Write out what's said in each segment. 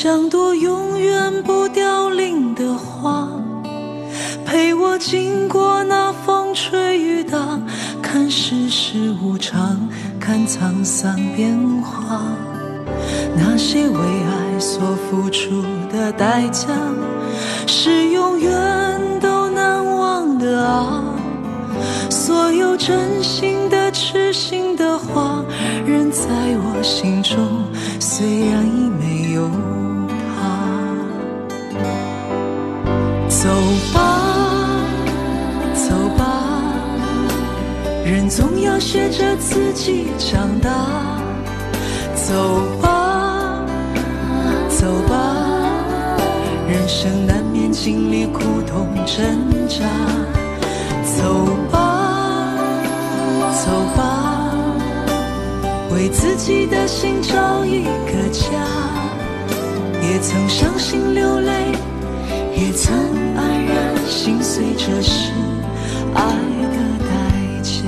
像朵永远不凋零的花，陪我经过那风吹雨打，看世事无常，看沧桑变化。那些为爱所付出的代价，是永远都难忘的啊。所有真心的痴心的话，仍在我心中，虽然已没有他。走吧走吧，人总要学着自己长大。走吧走吧，人生难免经历苦痛挣扎。走吧走吧，为自己的心找一个家。也曾伤心流泪，也曾黯然心碎，这是爱的代价。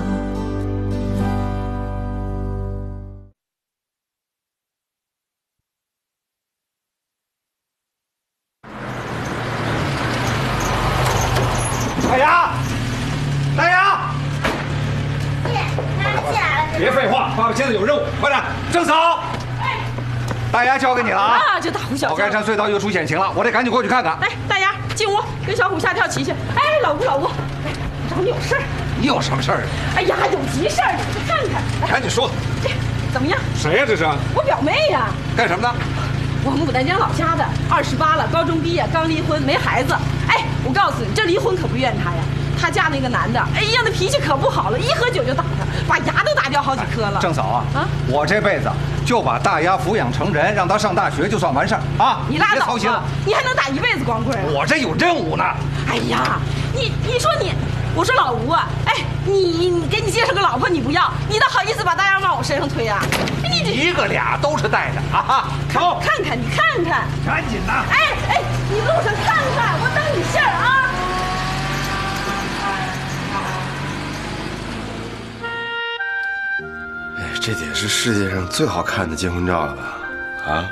大牙，大牙！别废话，爸爸现在有任务，快点！郑嫂，大牙交给你了啊！ 啊，这大呼小叫。 宝盖山隧道又出险情了，我得赶紧过去看看。 来，大牙进屋，跟小虎下跳棋去。哎，老吴，我找你有事儿。 你有什么事儿？ 哎呀，有急事儿，你去看看。 赶紧说。 怎么样？ 谁呀？这是？ 我表妹呀。 干什么的？ 我牡丹江老家的，28了，高中毕业，刚离婚，没孩子。哎，我告诉你，这离婚可不怨她呀。她嫁那个男的，哎呀，那脾气可不好了，一喝酒就打她，把牙都打掉好几颗了。 郑嫂啊，我这辈子就把大牙抚养成人，让他上大学就算完事儿啊！ 你拉倒吧， 别操心了， 你还能打一辈子光棍啊？ 我这有任务呢。 哎呀，你说你，我说老吴啊，哎，你给你介绍个老婆你不要，你倒好意思把大牙往我身上推啊？你这一个俩都是带着啊！走， 看看你看看， 赶紧的！ 哎，你路上看看，我等你信儿啊！ 哎，这得是世界上最好看的结婚照了吧？啊！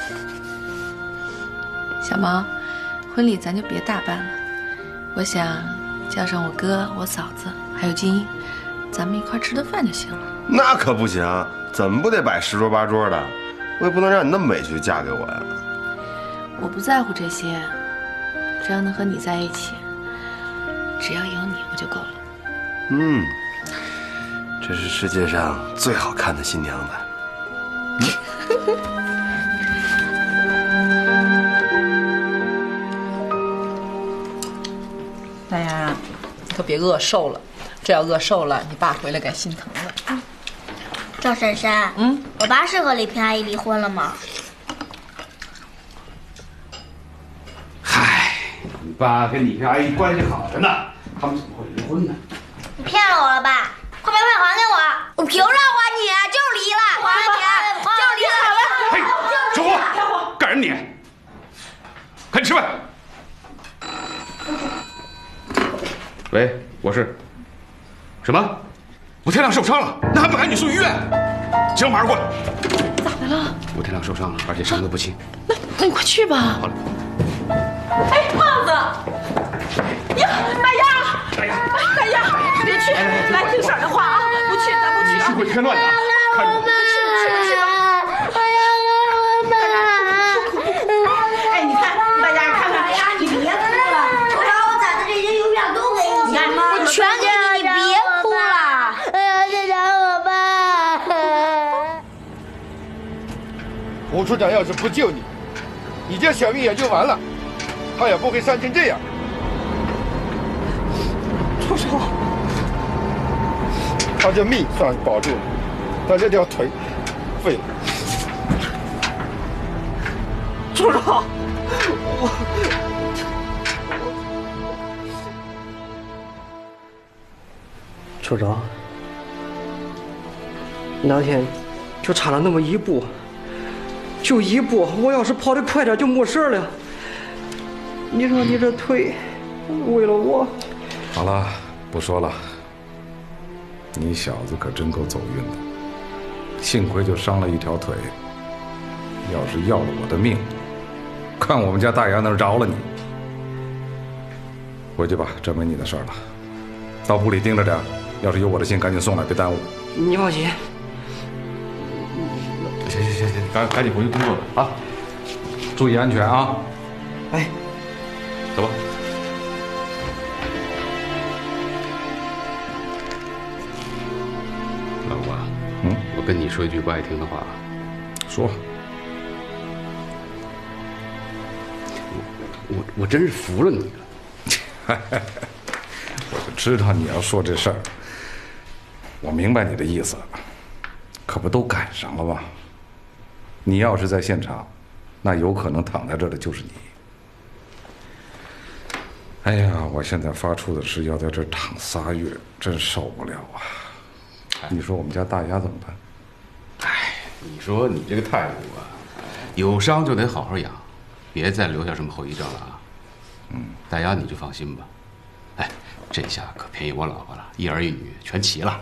小毛，婚礼咱就别大办了，我想叫上我哥、我嫂子还有金英，咱们一块吃顿饭就行了。 那可不行，怎么不得摆10桌8桌的？我也不能让你那么委屈就嫁给我呀。 我不在乎这些，只要能和你在一起，只要有你我就够了。 嗯，这是世界上最好看的新娘子。 大牙，可别饿瘦了，这要饿瘦了，你爸回来该心疼了。 赵婶婶，我爸是和李萍阿姨离婚了吗？ 嗨，你爸跟李萍阿姨关系好着呢，他们怎么会离婚呢？ 你骗了我了吧？快把票还给我！我凭啥还你？就离了，还你，就离了。 嘿，小虎，干人你！快吃饭。喂，我是。什么？吴天亮受伤了，那还不赶紧送医院？行，马上过来。 咋的了？ 吴天亮受伤了，而且伤得不轻。 那你快去吧。 好了。 哎，胖子！呀，大牙，别去，来听婶儿的话啊，不去，咱不去。 你是会添乱的啊！看着我。 去吧。哎，你看，大家看看，你别哭了。 我把我攒的这些邮票都给你，我全给你，你别哭了。我要去找我爸。 胡处长要是不救你，你这小命也就完了，他也不会伤成这样。 出手！ 他这命算是保住了，但这条腿废了。 处长， 处长，那天就差了那么一步，就一步，我要是跑得快点就没事了。你说你这腿，为了我。 好了，不说了。你小子可真够走运的，幸亏就伤了一条腿， 要是要了我的命，看我们家大丫那儿饶了你。回去吧，这没你的事儿了。到部里盯着点，要是有我的信，赶紧送来，别耽误。 你放心。 行，赶紧回去工作吧啊！ 注意安全啊！ 哎， 走吧。老吴啊，我跟你说一句不爱听的话。 说。 我真是服了你了。 我就知道你要说这事儿，我明白你的意思，可不都赶上了吗？你要是在现场，那有可能躺在这儿的就是你。哎呀，我现在发出的是要在这儿躺3月，真受不了啊！你说我们家大丫怎么办？ 哎，你说你这个态度啊，有伤就得好好养，别再留下什么后遗症了啊！大丫你就放心吧。哎，这下可便宜我老婆了，一儿一女全齐了。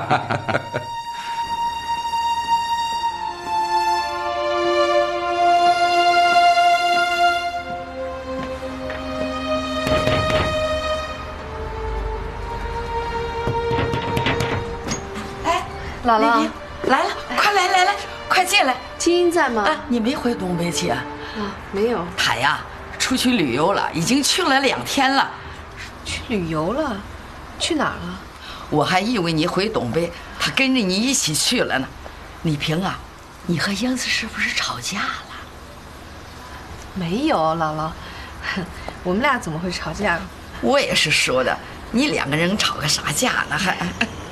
姥姥来了，快来，快进来。 金英在吗？ 你没回东北去啊？ 没有。 他呀，出去旅游了，已经去了2天了。 去旅游了？去哪儿了？ 我还以为你回东北，他跟着你一起去了呢。李萍啊，你和英子是不是吵架了？ 没有，姥姥，我们俩怎么会吵架？ 我也是说的，你2个人吵个啥架呢？还。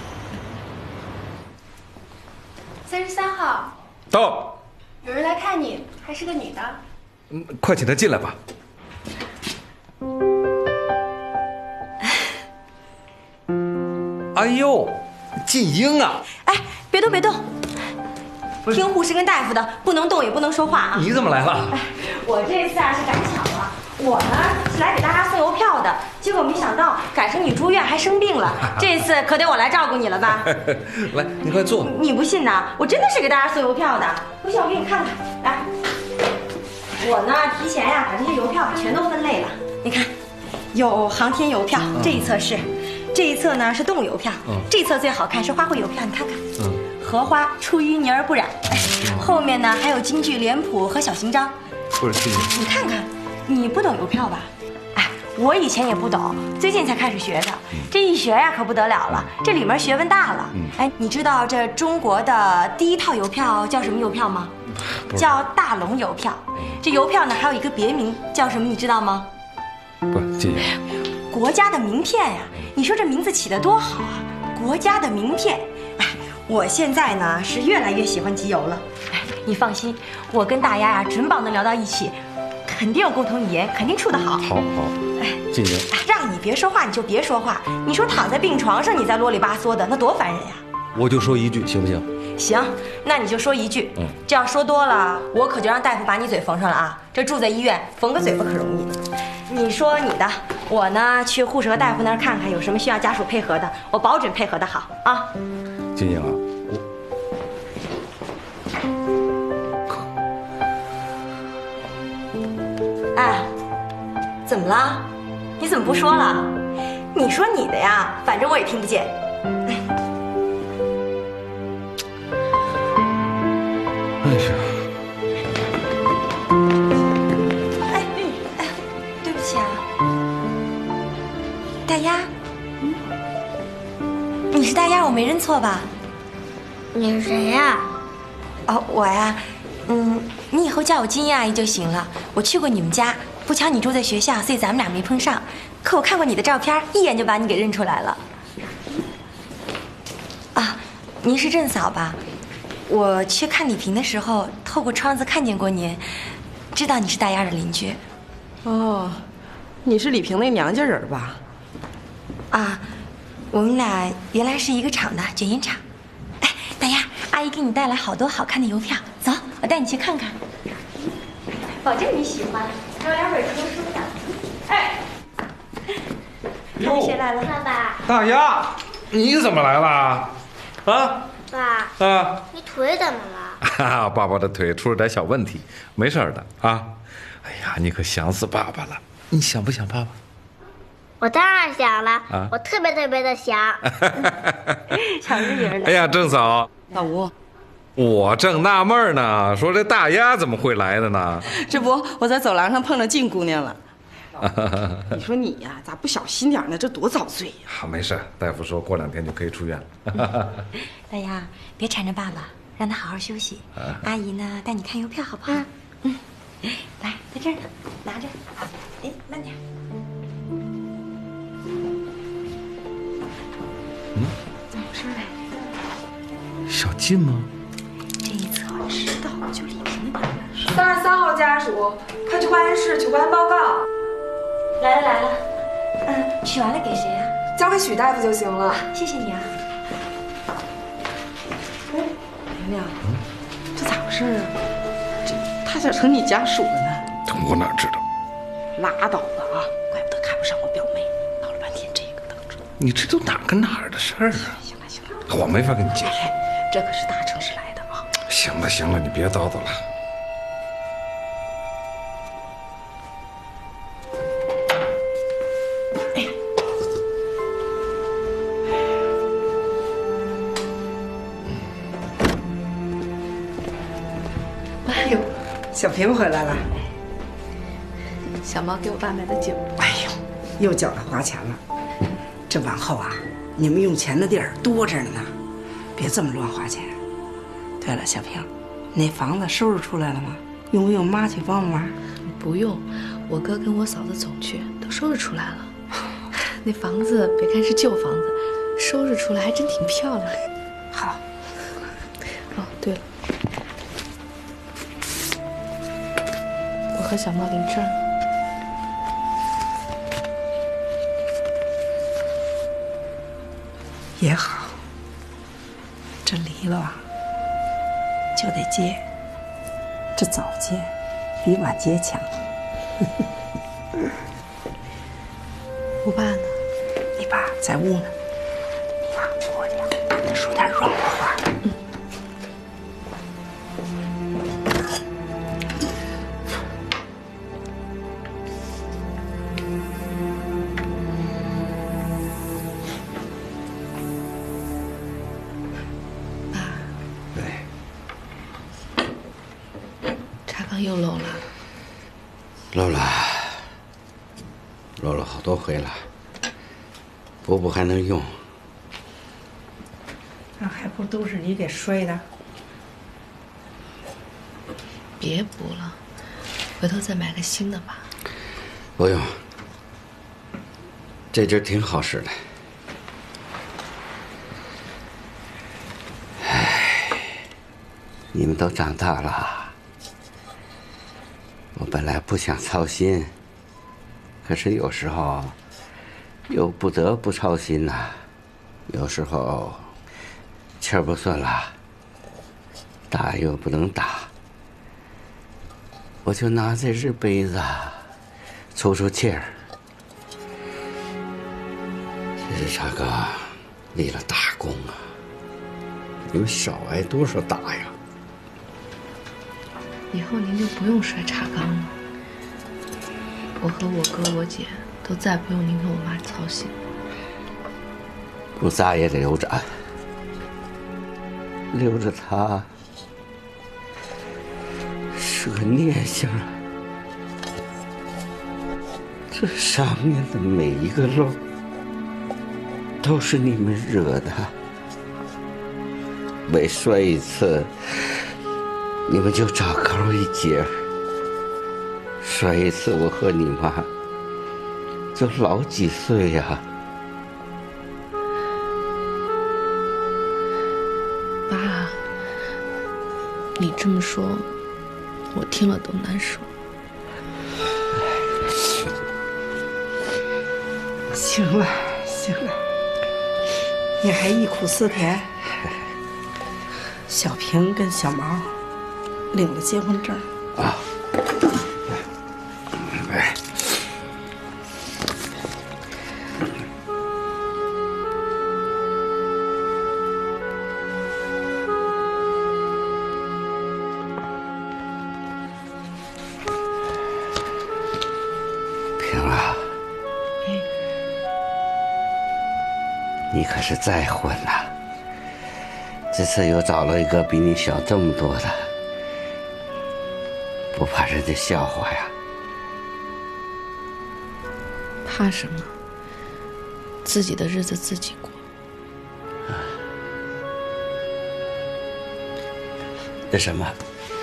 33号， 到。 有人来看你，还是个女的。 快请她进来吧。哎呦，静英啊！ 哎，别动，听护士跟大夫的，不能动也不能说话啊。 你怎么来了？ 哎，我这次啊是赶巧了，我呢是来给大家送邮票的，结果没想到赶上你住院还生病了，这次可得我来照顾你了吧？ 来，你快坐。 你不信呐？我真的是给大家送邮票的，不信我给你看看，来，我呢提前呀把这些邮票全都分类了，你看，有航天邮票，这一侧是。这一侧呢是动物邮票，这一侧最好看是花卉邮票，你看看，荷花出淤泥而不染。后面呢还有京剧脸谱和小型章。 不是，静英， 你看看，你不懂邮票吧？哎，我以前也不懂，最近才开始学的。这一学呀可不得了了，这里面学问大了。哎，你知道这中国的第1套邮票叫什么邮票吗？叫大龙邮票。这邮票呢还有一个别名叫什么？你知道吗？ 不，静英。 国家的名片呀，你说这名字起得多好啊！国家的名片，哎，我现在呢是越来越喜欢集邮了。哎，你放心，我跟大丫呀准保能聊到一起，肯定有共同语言，肯定处得好。 好，哎，静英， 让你别说话你就别说话，你说躺在病床上你再啰里吧嗦的，那多烦人呀！ 我就说1句，行不行？ 行，那你就说1句。这要说多了，我可就让大夫把你嘴缝上了啊！这住在医院，缝个嘴巴可容易。你说你的，我呢去护士和大夫那儿看看有什么需要家属配合的，我保准配合的好啊。 静英啊， 哎，怎么了？你怎么不说了？你说你的呀，反正我也听不见。 哎呀。 大丫，你是大丫，我没认错吧？ 你是谁呀？ 哦，我呀，你以后叫我金英阿姨就行了。我去过你们家，不巧你住在学校，所以咱们俩没碰上。可我看过你的照片，一眼就把你给认出来了。啊，您是郑嫂吧？我去看李萍的时候，透过窗子看见过您，知道你是大丫的邻居。 哦，你是李萍那娘家人吧？ 啊，我们俩原来是一个厂的卷烟厂。哎，大丫，阿姨给你带来好多好看的邮票，走，我带你去看看，保证你喜欢。还有2本图书呢。哎，谁来了？ 爸爸。 大丫，你怎么来了？啊？ 爸。 啊？ 你腿怎么了？ 爸爸的腿出了点小问题，没事的啊。哎呀，你可想死爸爸了，你想不想爸爸？ 我当然想了，我特别特别的想。 小日影呢？ 哎呀，郑嫂， 老吴， 我正纳闷呢，说这大丫怎么会来的呢？ 这不，我在走廊上碰到静姑娘了。你说你呀，咋不小心点呢？这多遭罪呀！ 没事，大夫说过2天就可以出院了。 大丫，别缠着爸爸，让他好好休息。阿姨呢，带你看邮票好不好？来，在这儿呢，拿着。哎，慢点。怎么回事来着？ 小静吗？ 这一侧知道就李萍的娘们。 33号家属，快去化验室取化验报告。 来了。取完了给谁呀？ 交给许大夫就行了。 谢谢你啊。 娘娘，这咋回事啊？他咋成你家属了呢？ 我哪知道？ 拉倒吧啊！怪不得看不上我表妹，闹了半天这个等着。 你这都哪儿跟哪儿的事儿啊？ 行了， 我没法跟你解释。 这可是大城市来的啊！ 行了，你别叨叨了。 哎呦，小平回来了。 小毛给我爸买的酒。 哎呦，又叫他花钱了。这往后啊，你们用钱的地儿多着呢，别这么乱花钱。对了，小平，那房子收拾出来了吗？用不用妈去帮忙？ 不用，我哥跟我嫂子总去，都收拾出来了。那房子别看是旧房子，收拾出来还真挺漂亮。 好。 哦，对了，我和小猫领证。 也好，这离了啊，就得结。这早结比晚结强。 我爸呢？ 你爸在屋呢。你呀，过去跟他说点软话。 又漏了， 漏了好多回了，补还能用。 那还不都是你给摔的？ 别补了，回头再买个新的吧。 不用，这针挺好使的。唉，你们都长大了。我本来不想操心，可是有时候又不得不操心呐。有时候气儿不顺了，打又不能打，我就拿这只杯子出气儿。这是茶哥立了大功啊！你们少挨多少打呀？ 以后您就不用摔茶缸了，我和我哥我姐都再不用您和我妈操心。 不咋也得留着，留着它是个念想。这上面的每一个漏都是你们惹的，每摔一次你们就找口一截，摔一次我和你妈就老几岁呀。 爸，你这么说，我听了都难受。 行了，你还忆苦思甜。小平跟小毛领了结婚证啊。来， 你可是再婚呐，这次又找了一个比你小这么多的，不怕人家笑话呀？ 怕什么？自己的日子自己过。 那什么，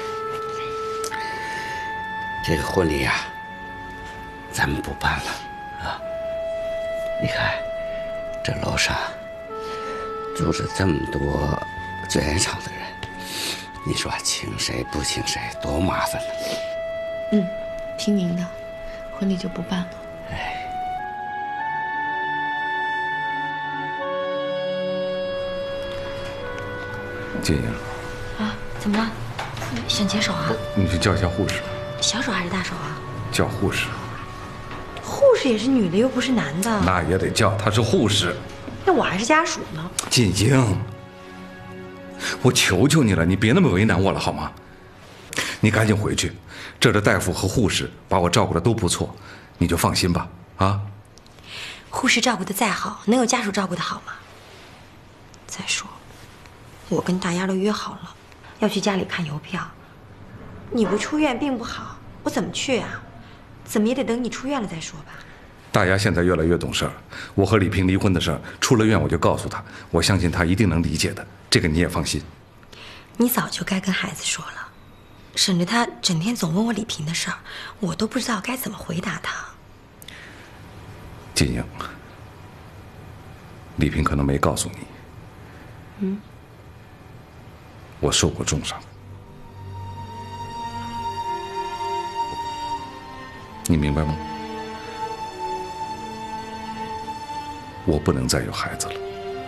这个婚礼呀，咱们不办了啊！你看，这楼上住着这么多最爱吵的人，你说请谁不请谁，多麻烦呢。 嗯，听您的，婚礼就不办了。 金英啊，怎么了？想解手啊？ 你去叫一下护士。 小手还是大手啊？ 叫护士。 护士也是女的，又不是男的。 那也得叫，她是护士。 那我还是家属呢。 金英，我求求你了，你别那么为难我了好吗？你赶紧回去，这的大夫和护士把我照顾的都不错，你就放心吧。啊？ 护士照顾的再好，能有家属照顾的好吗？再说，我跟大丫都约好了，要去家里看邮票。你不出院并不好，我怎么去啊？怎么也得等你出院了再说吧。 大丫现在越来越懂事儿，我和李萍离婚的事儿，出了院我就告诉她，我相信她一定能理解的，这个你也放心。 你早就该跟孩子说了，省着他整天总问我李萍的事儿，我都不知道该怎么回答他。 金英，李萍可能没告诉你，我受过重伤，你明白吗？我不能再有孩子了。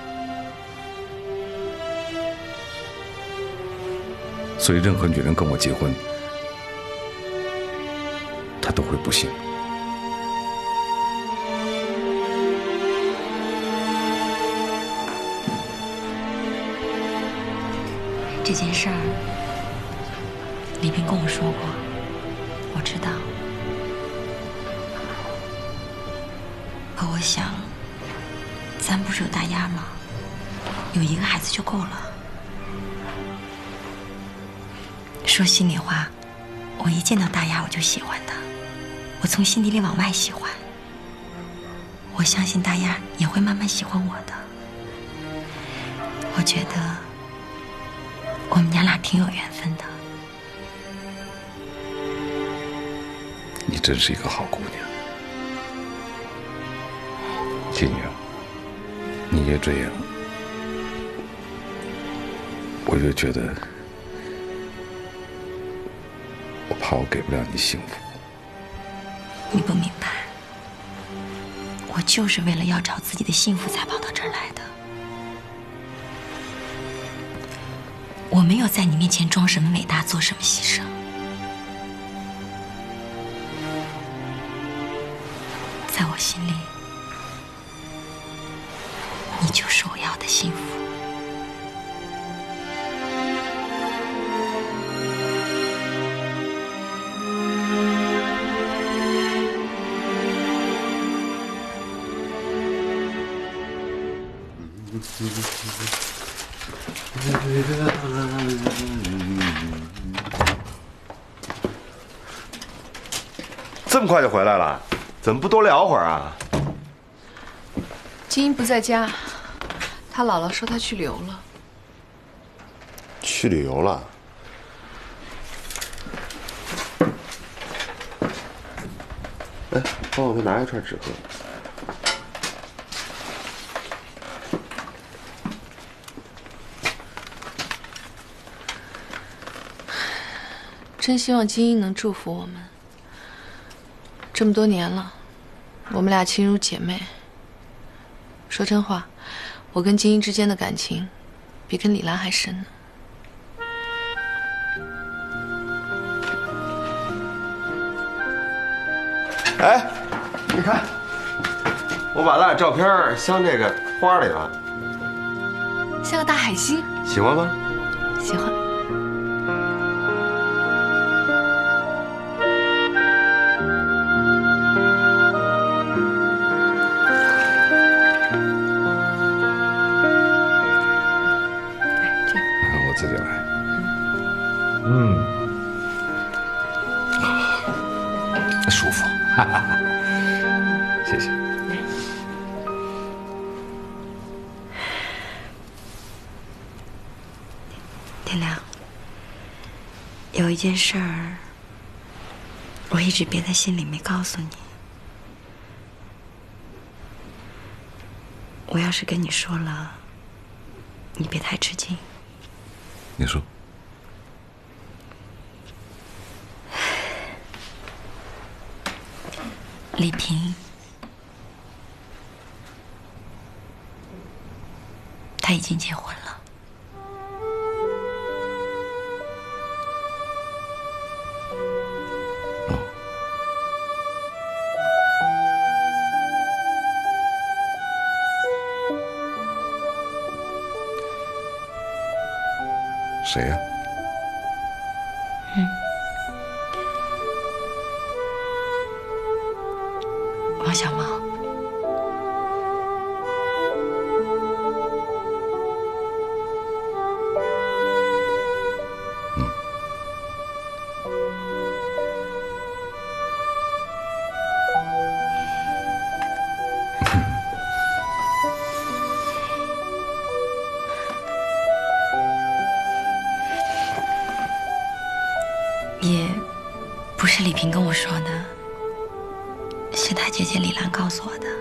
所以任何女人跟我结婚，她都会不幸。 这件事儿，李萍跟我说过，我知道。可我想，咱不是有大丫吗？有一个孩子就够了。说心里话，我一见到大丫我就喜欢她，我从心底里往外喜欢。我相信大丫也会慢慢喜欢我的。我觉得我们娘俩挺有缘分的。 你真是一个好姑娘，金英，你越这样，我越觉得我怕我给不了你幸福。 你不明白，我就是为了要找自己的幸福才跑到这儿来的。我没有在你面前装什么伟大，做什么牺牲。在我心里，你就是我要的幸福。 这么快就回来了，怎么不多聊会儿啊？ 金英不在家，他姥姥说他去旅游了。 去旅游了？哎，帮我再拿一串纸盒。 真希望金英能祝福我们。这么多年了，我们俩亲如姐妹。说真话，我跟金英之间的感情，比跟李兰还深呢。 哎，你看，我把咱俩照片镶这个花里了， 像个大海星， 喜欢吗？ 喜欢。 舒服。谢谢。 天亮，有一件事儿，我一直憋在心里没告诉你。我要是跟你说了，你别太吃惊。 你说。 李萍，她已经结婚了。 谁呀？ 王小毛。也不是李萍跟我说的，是她姐姐李兰告诉我的。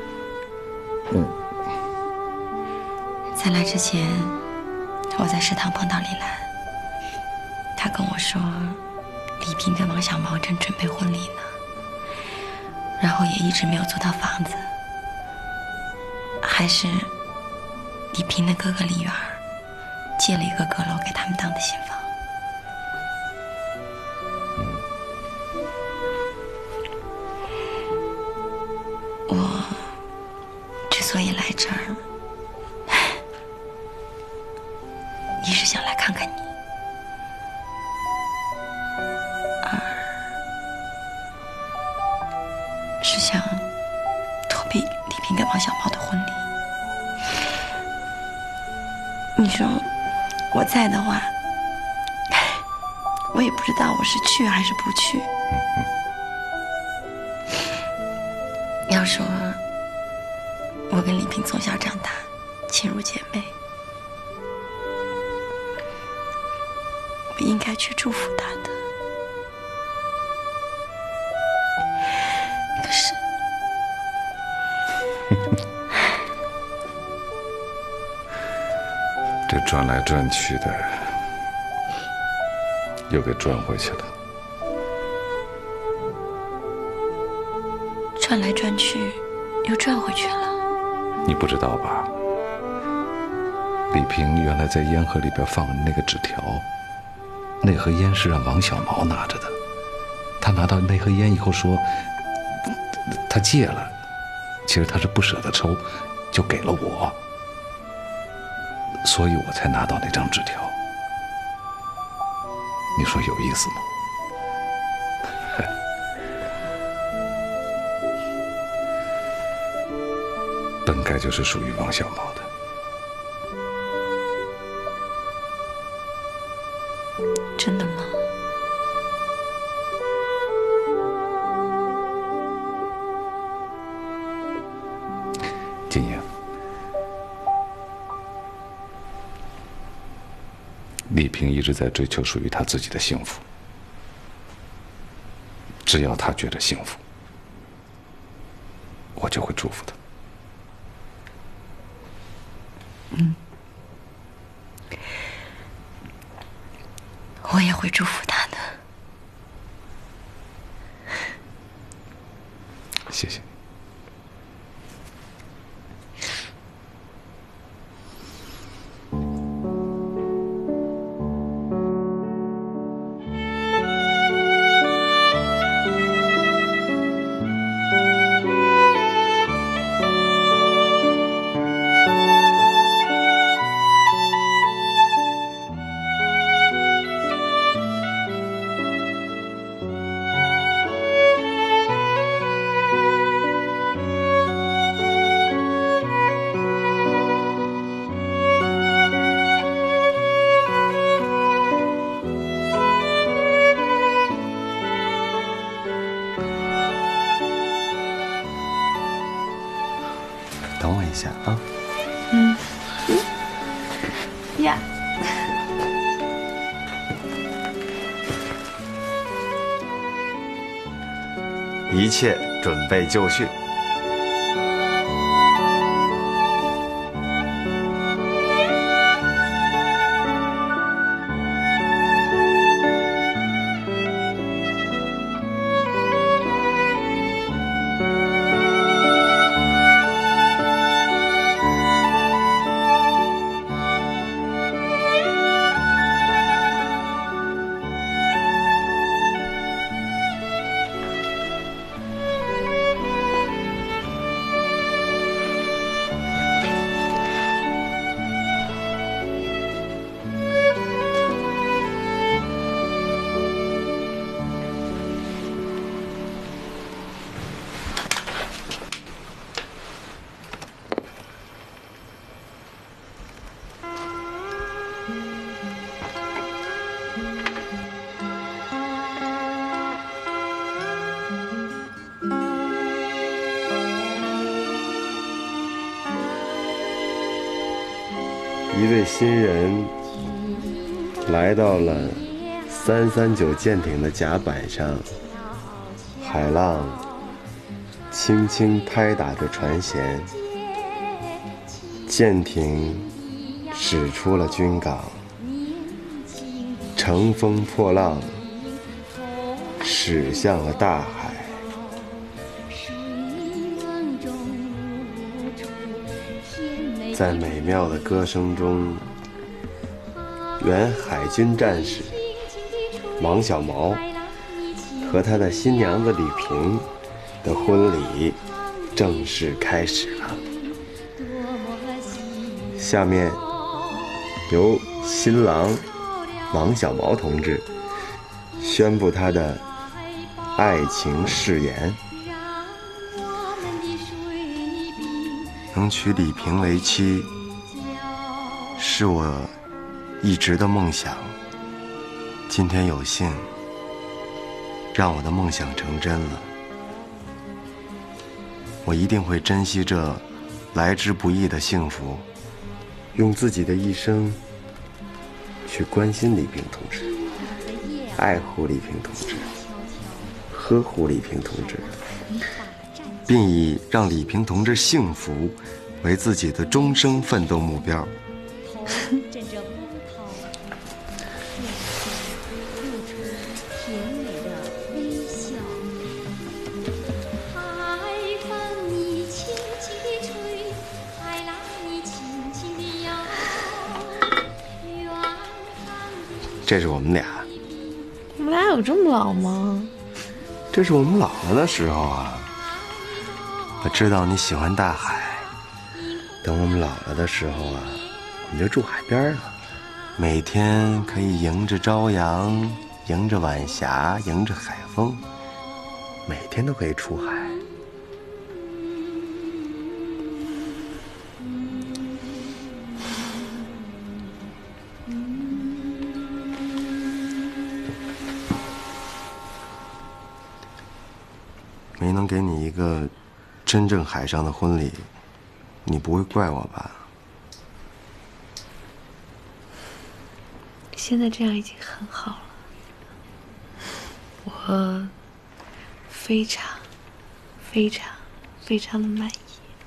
在来之前，我在食堂碰到李兰，她跟我说，李萍跟王小毛正准备婚礼呢，然后也一直没有租到房子，还是李萍的哥哥李元借了一个阁楼给他们当的新房。我之所以来这儿，一是想来看看你，二是想躲避李萍跟王小毛的婚礼。你说我在的话，我也不知道我是去还是不去。要说我跟李萍从小长大，亲如姐妹，我应该去祝福她的。可是， 这转来转去的，又给转回去了。 转来转去，又转回去了。 你不知道吧？李萍原来在烟盒里边放的那个纸条，那盒烟是让王小毛拿着的。他拿到那盒烟以后说，他戒了，其实他是不舍得抽，就给了我，所以我才拿到那张纸条。你说有意思吗？本该就是属于王小毛的。 真的吗？ 金英，李萍一直在追求属于她自己的幸福，只要她觉得幸福，我就会祝福她。 我也会祝福他的。 谢谢。 下啊。 呀。 一切准备就绪。一位新人来到了339舰艇的甲板上，海浪轻轻拍打着船舷，舰艇驶出了军港，乘风破浪，驶向了大海。在美妙的歌声中，原海军战士王小毛和他的新娘子吕萍的婚礼正式开始了。下面由新郎王小毛同志宣布他的爱情誓言。能娶李萍为妻，是我一直的梦想。今天有幸让我的梦想成真了，我一定会珍惜这来之不易的幸福，用自己的一生去关心李萍同志，爱护李萍同志，呵护李萍同志，并以让李萍同志幸福为自己的终生奋斗目标。这是我们俩。 我们俩有这么老吗？ 这是我们老了的时候啊。我知道你喜欢大海，等我们老了的时候啊，你就住海边了，每天可以迎着朝阳，迎着晚霞，迎着海风，每天都可以出海。没能给你一个真正海上的婚礼，你不会怪我吧？ 现在这样已经很好了，我非常、非常、非常的满意。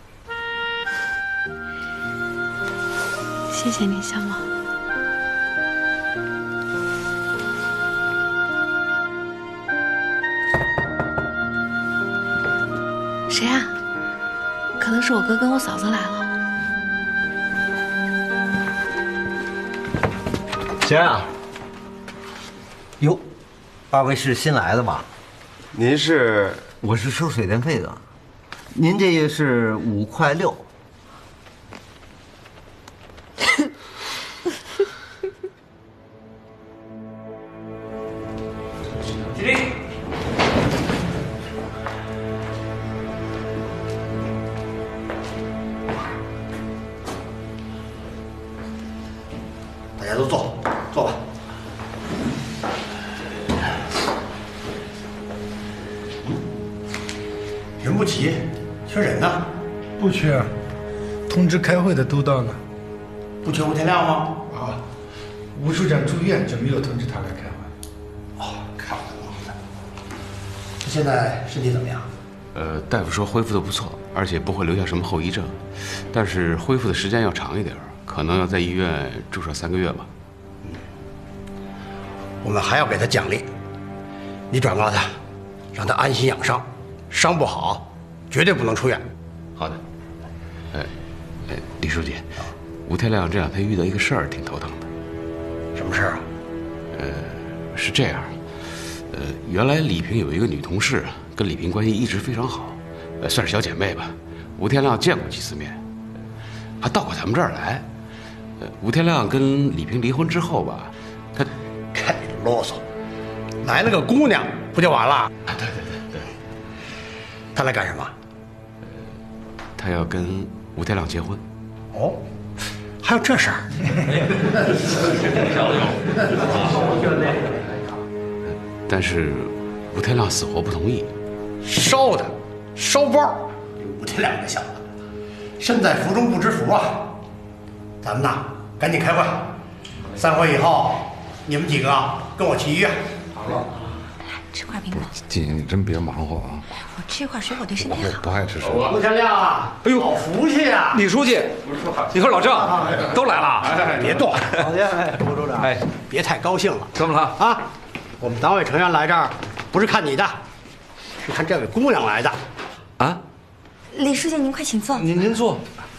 谢谢你，小毛。谁啊？可能是我哥跟我嫂子来了。 谁啊？哟，二位是新来的吧？ 您是？ 我是收水电费的。您这个是5.6块。 起立。 大家都坐，坐吧。人不齐，缺人呢？ 不缺。 通知开会的都到呢？ 不缺吴天亮吗？ 啊，吴处长住院就没有通知他来开会。 哦，看我的。他现在身体怎么样？ 大夫说恢复的不错，而且不会留下什么后遗症，但是恢复的时间要长一点，可能要在医院住上3个月吧。 我们还要给他奖励，你转告他，让他安心养伤，伤不好绝对不能出院。 好的。李书记，吴天亮这两天遇到一个事儿，挺头疼的。 什么事儿啊？ 是这样，原来李萍有一个女同事，跟李萍关系一直非常好，算是小姐妹吧。吴天亮见过几次面，还到过咱们这儿来。吴天亮跟李萍离婚之后吧，他看你啰嗦，来了个姑娘不就完了？ 啊，对。 他来干什么？ 他要跟吴天亮结婚。 哦，还有这事儿？ 但是吴天亮死活不同意。 烧的，烧包！吴天亮这小子，身在福中不知福啊！咱们呐，赶紧开会。散会以后，你们几个跟我去医院。好了。 吃块苹果。 静静，你真别忙活啊！ 我吃一块水果对身体好。 不爱吃水果。 吴天亮啊，哎呦，好福气啊！ 李书记，你和老郑都来了， 别动。好的，吴处长，哎，别太高兴了。 怎么了啊？我们党委成员来这儿，不是看你的，是看这位姑娘来的。 啊？ 李书记，您快请坐。 您坐。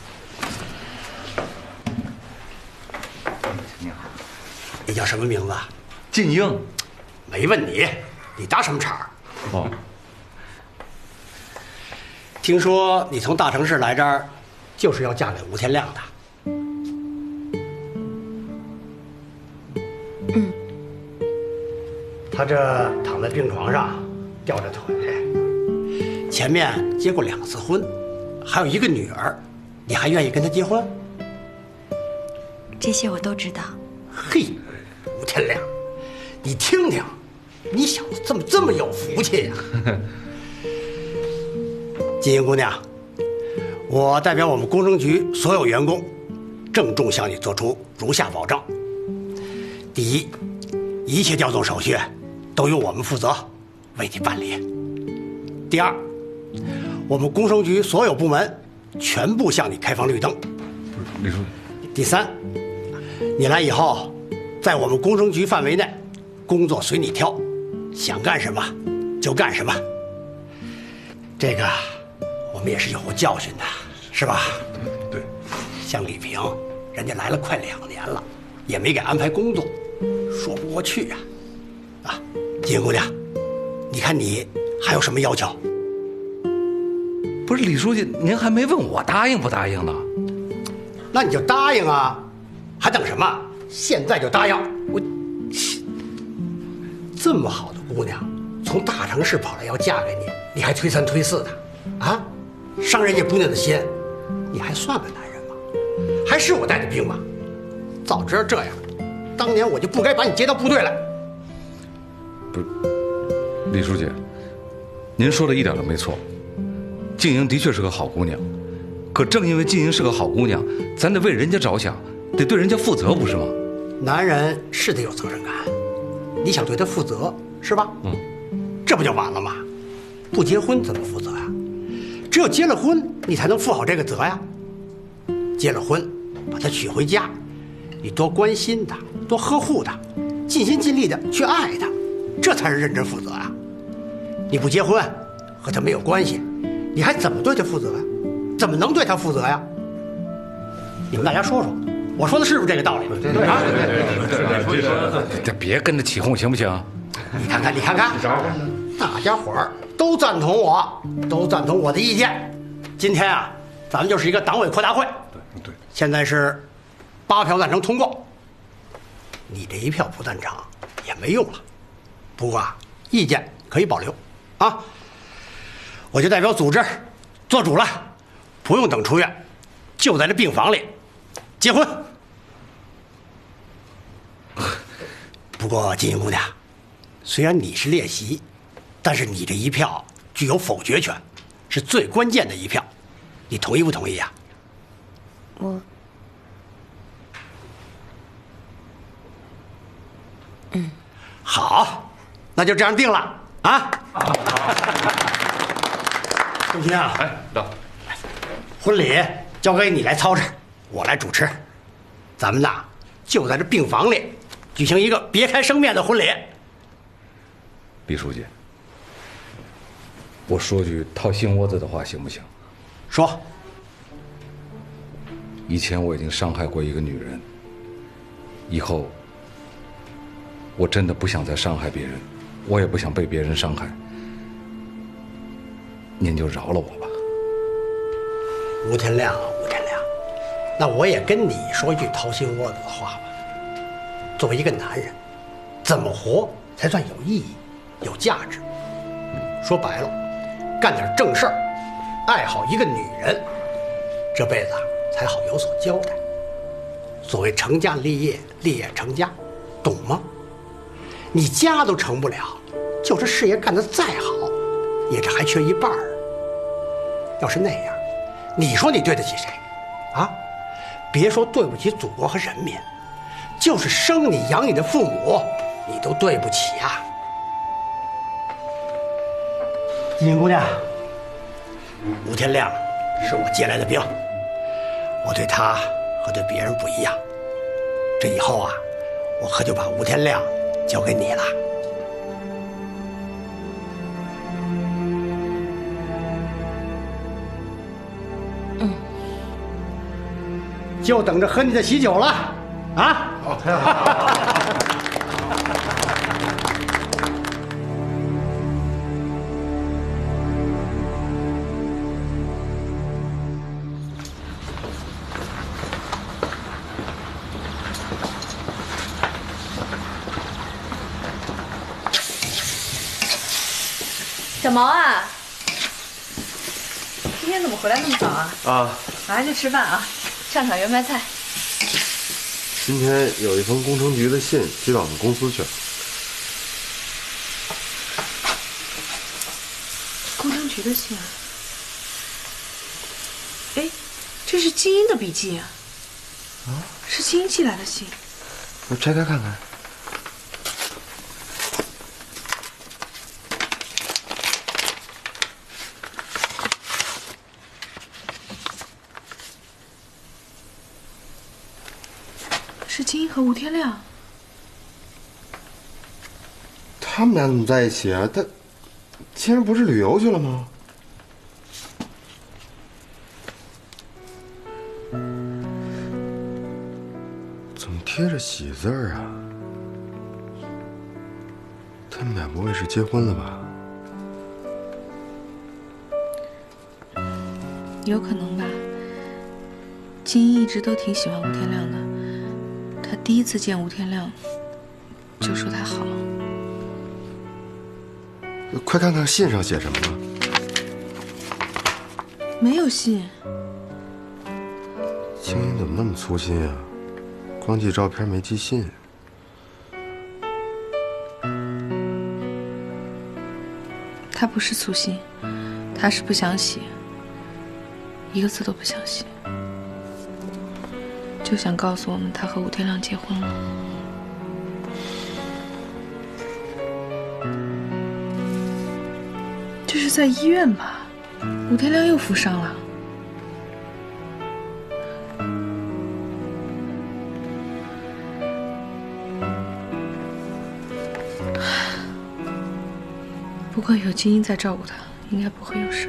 你叫什么名字？ 靳英。 没问你，你搭什么茬？ 哦。 听说你从大城市来这儿，就是要嫁给吴天亮的。 嗯。 他这躺在病床上，吊着腿，前面结过2次婚，还有一个女儿，你还愿意跟他结婚？ 这些我都知道。 嘿，吴天亮，你听听，你小子这么有福气呀！金英姑娘，我代表我们工程局所有员工，郑重向你做出如下保证：第一，一切调动手续都由我们负责，为你办理；第二，我们工程局所有部门全部向你开放绿灯。 李书记。第三，你来以后，在我们工程局范围内，工作随你挑，想干什么就干什么。这个我们也是有过教训的，是吧？ 对。 像李萍，人家来了快2年了，也没给安排工作，说不过去呀。啊，金姑娘，你看你还有什么要求？ 不是李书记，您还没问我答应不答应呢。 那你就答应啊，还等什么？现在就答应！我这么好的姑娘，从大城市跑来要嫁给你，你还推3推4的，啊，伤人家姑娘的心，你还算个男人吗？还是我带的兵吗？早知道这样，当年我就不该把你接到部队来。 不是，李书记，您说的一点都没错。静英的确是个好姑娘，可正因为静英是个好姑娘，咱得为人家着想，得对人家负责，不是吗？ 男人是得有责任感，你想对她负责是吧？嗯，这不就完了吗？不结婚怎么负责呀？只有结了婚，你才能负好这个责呀。结了婚，把她娶回家，你多关心她，多呵护她，尽心尽力的去爱她，这才是认真负责啊！你不结婚，和她没有关系，你还怎么对她负责呀？怎么能对她负责呀？你们大家说说，我说的是不是这个道理？对啊， 这别跟着起哄行不行？ 你看看，你看看，大家伙儿都赞同我，都赞同我的意见。今天啊，咱们就是一个党委扩大会。对，现在是8票赞成通过。你这1票不赞成也没用了，不过啊，意见可以保留啊。我就代表组织做主了，不用等出院，就在这病房里结婚。不过金英姑娘，虽然你是列席，但是你这1票具有否决权，是最关键的1票，你同意不同意呀？ 好，那就这样定了啊！钟情啊， 哎，到， 婚礼交给你来操持，我来主持。咱们呐，就在这病房里举行一个别开生面的婚礼。 毕书记，我说句掏心窝子的话，行不行？ 说。 以前我已经伤害过一个女人，以后我真的不想再伤害别人，我也不想被别人伤害。您就饶了我吧。 吴天亮啊，吴天亮，那我也跟你说一句掏心窝子的话吧。作为一个男人，怎么活才算有意义、有价值？说白了，干点正事儿，爱好一个女人，这辈子啊才好有所交代。所谓成家立业，立业成家，懂吗？你家都成不了，就是事业干得再好，也这还缺一半儿。要是那样，你说你对得起谁？啊，别说对不起祖国和人民，就是生你养你的父母，你都对不起呀。金英姑娘，吴天亮是我接来的兵，我对他和对别人不一样。这以后啊，我可就把吴天亮交给你了。就等着喝你的喜酒了，啊！ 好，太好了。 小毛啊，今天怎么回来那么早啊？马上就吃饭啊，上场圆白菜。 今天有一封工程局的信寄到我们公司去了。 工程局的信啊？哎，这是金英的笔记啊！是金英寄来的信。 我拆开看看。 是金英和吴天亮， 他们俩怎么在一起啊？他今天不是旅游去了吗？怎么贴着喜字儿啊？他们俩不会是结婚了吧？ 有可能吧。金英一直都挺喜欢吴天亮的。他第一次见吴天亮，就说他好。 快看看信上写什么了。 没有信。 金英怎么那么粗心啊？光寄照片没寄信。 他不是粗心，他是不想写，一个字都不想写。就想告诉我们，他和吴天亮结婚了。这是在医院吧？吴天亮又负伤了。不过有金英在照顾他，应该不会有事。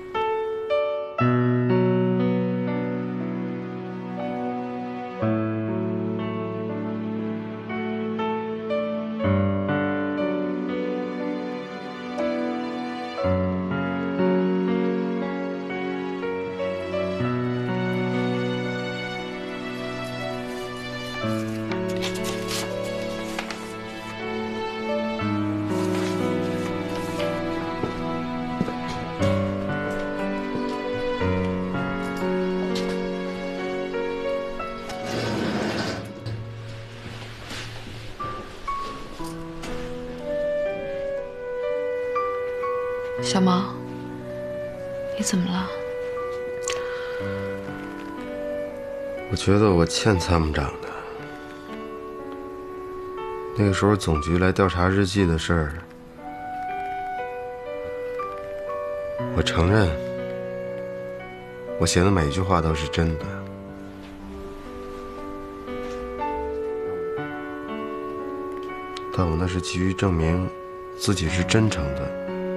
小毛，你怎么了？ 我觉得我欠参谋长的。那个时候总局来调查日记的事儿，我承认，我写的每一句话都是真的。但我那是急于证明自己是真诚的，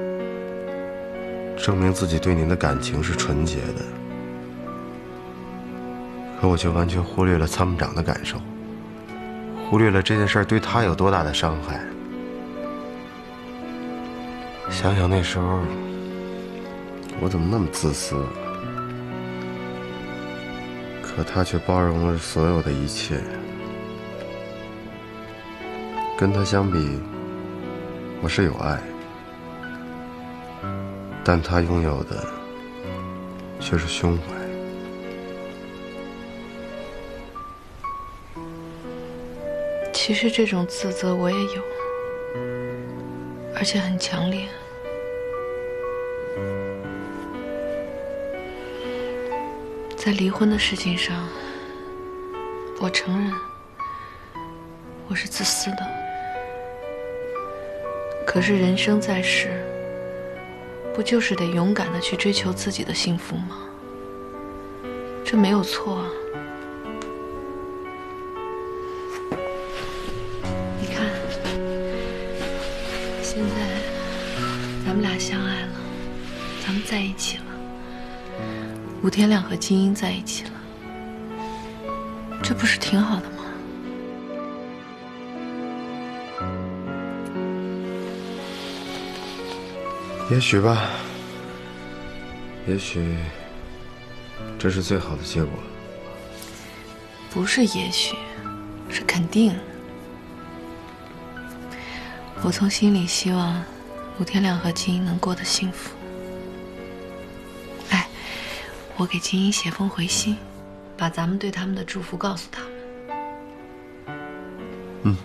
证明自己对您的感情是纯洁的。可我却完全忽略了参谋长的感受，忽略了这件事对他有多大的伤害。想想那时候，我怎么那么自私？可他却包容了所有的一切。跟他相比，我是有爱，但他拥有的却是胸怀。 其实这种自责我也有，而且很强烈。在离婚的事情上，我承认我是自私的。可是人生在世，不就是得勇敢地去追求自己的幸福吗？这没有错啊。你看，现在咱们俩相爱了，咱们在一起了，吴天亮和金英在一起了，这不是挺好的吗？ 也许吧，也许这是最好的结果。 不是也许，是肯定。我从心里希望吴天亮和金英能过得幸福。哎，我给金英写封回信，把咱们对他们的祝福告诉他们。 嗯。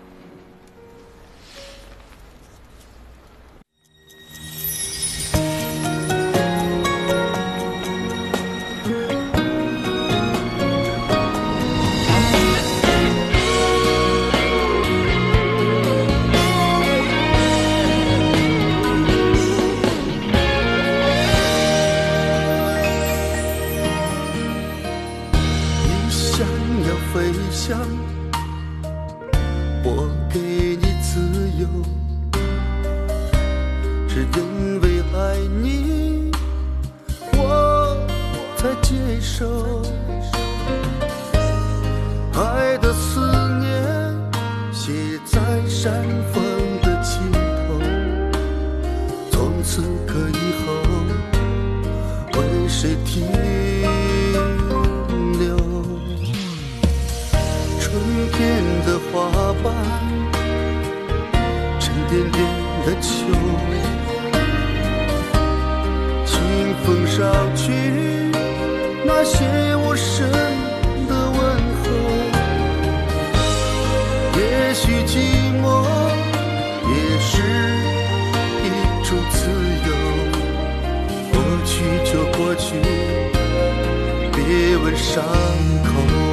我给你自由，是因为爱你，我才接受。爱的思念写在山峰的尽头，从此刻以后，为谁停留？春天的花瓣，沉甸甸的秋，清风捎去那些无声的问候。也许寂寞也是一种自由，过去就过去，别问伤口。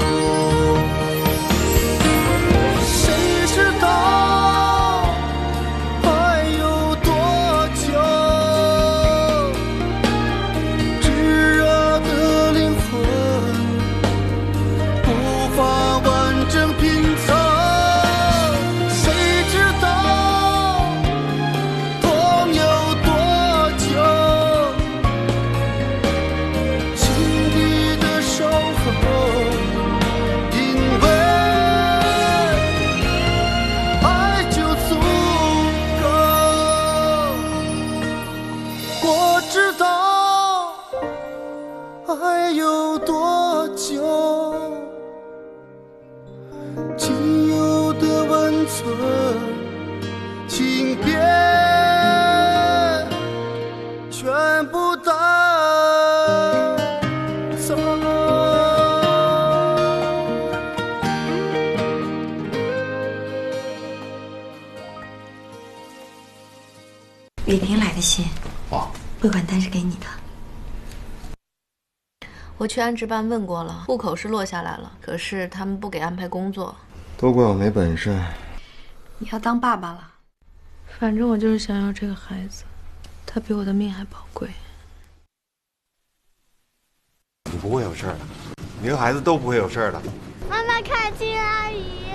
李萍来的信，汇款单是给你的。 我去安置办问过了，户口是落下来了，可是他们不给安排工作。 都怪我没本事。 你要当爸爸了？反正我就是想要这个孩子，他比我的命还宝贵。 你不会有事的，你和孩子都不会有事的。 妈妈看金阿姨。